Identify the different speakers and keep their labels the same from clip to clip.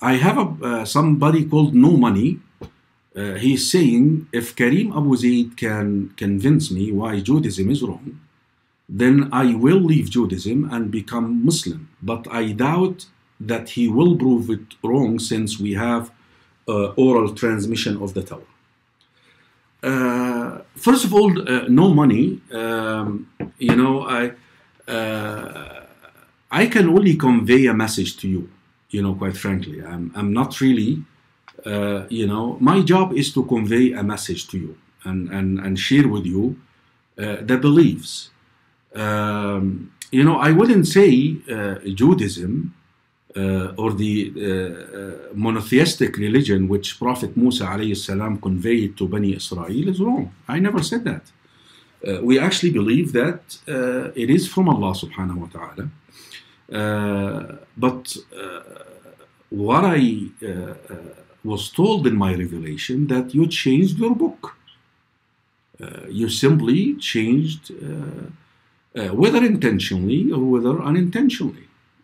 Speaker 1: I have somebody called No Money. He's saying, if Kareem Abu Zaid can convince me why Judaism is wrong, then I will leave Judaism and become Muslim. But I doubt that he will prove it wrong, since we have oral transmission of the Torah. First of all, No Money. You know, I can only convey a message to you. You know, quite frankly, I'm not really. You know, my job is to convey a message to you and share with you the beliefs. You know, I wouldn't say Judaism or the monotheistic religion which Prophet Musa alayhi salam conveyed to Bani Israel is wrong. I never said that. We actually believe that it is from Allah subhanahu wa ta'ala. But what I was told in my revelation, that you changed your book. You simply changed, whether intentionally or whether unintentionally.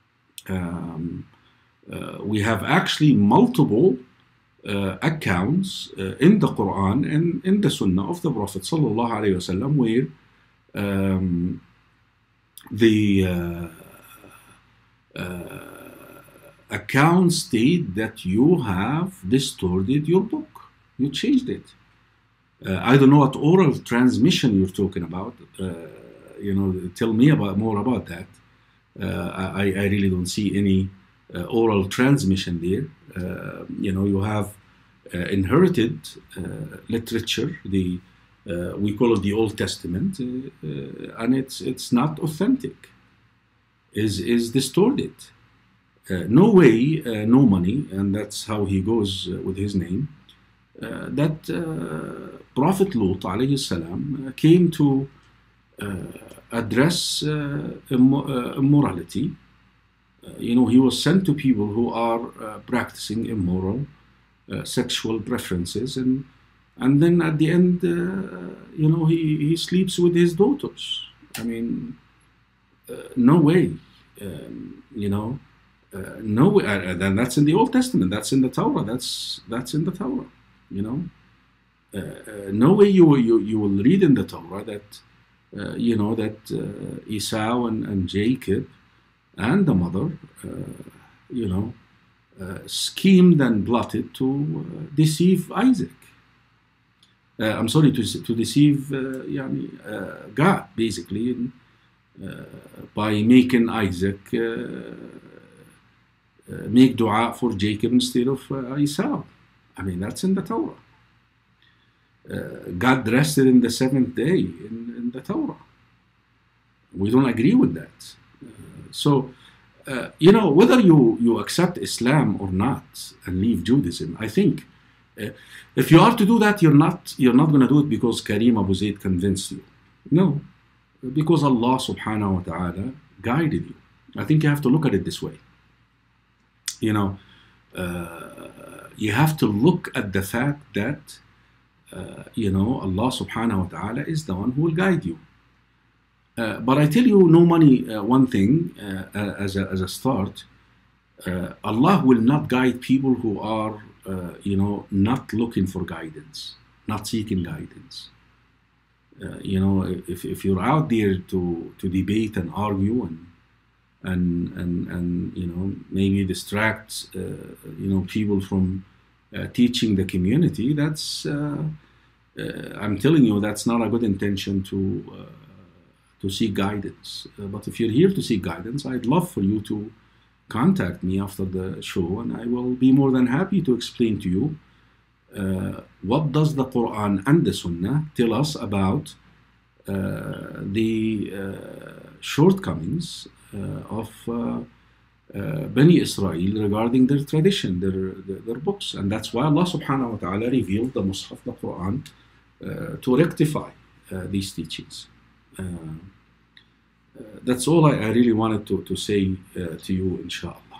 Speaker 1: We have actually multiple accounts in the Quran and in the Sunnah of the Prophet sallallahu alaihi wasallam, where the accounts state that you have distorted your book. You changed it. I don't know what oral transmission you're talking about. You know, tell me more about that. I really don't see any oral transmission there. You know, you have inherited literature. We call it the Old Testament, and it's not authentic. Is distorted. No way, No Money, and that's how he goes with his name, that Prophet Lut alayhi salam came to address immorality. You know, he was sent to people who are practicing immoral sexual preferences, and then at the end, you know, he sleeps with his daughters. I mean, no way, you know. No way. Then that's in the Old Testament. That's in the Torah. That's in the Torah. You know, no way you will read in the Torah that you know, that Esau and Jacob and the mother, you know, schemed and plotted to deceive Isaac. I'm sorry, to deceive God, basically, by making Isaac make dua for Jacob instead of Esau. I mean, that's in the Torah. God rested in the seventh day in the Torah. We don't agree with that. You know, whether you accept Islam or not and leave Judaism, I think if you are to do that, you're not going to do it because Kareem Abu Zaid convinced you. No, because Allah subhanahu wa ta'ala guided you. I think you have to look at it this way. You know, you have to look at the fact that, you know, Allah subhanahu wa ta'ala is the one who will guide you. But I tell you, No Money, one thing as a start, Allah will not guide people who are, you know, not looking for guidance, not seeking guidance. You know, if you're out there to debate and argue and you know, maybe distract you know, people from teaching the community, that's I'm telling you, that's not a good intention to seek guidance. But if you're here to seek guidance, I'd love for you to contact me after the show, and I will be more than happy to explain to you what does the Quran and the Sunnah tell us about the shortcomings of Bani Israel regarding their tradition, their books. And that's why Allah subhanahu wa ta'ala revealed the Mus'haf, the Quran, to rectify these teachings. That's all I really wanted to say to you, inshallah.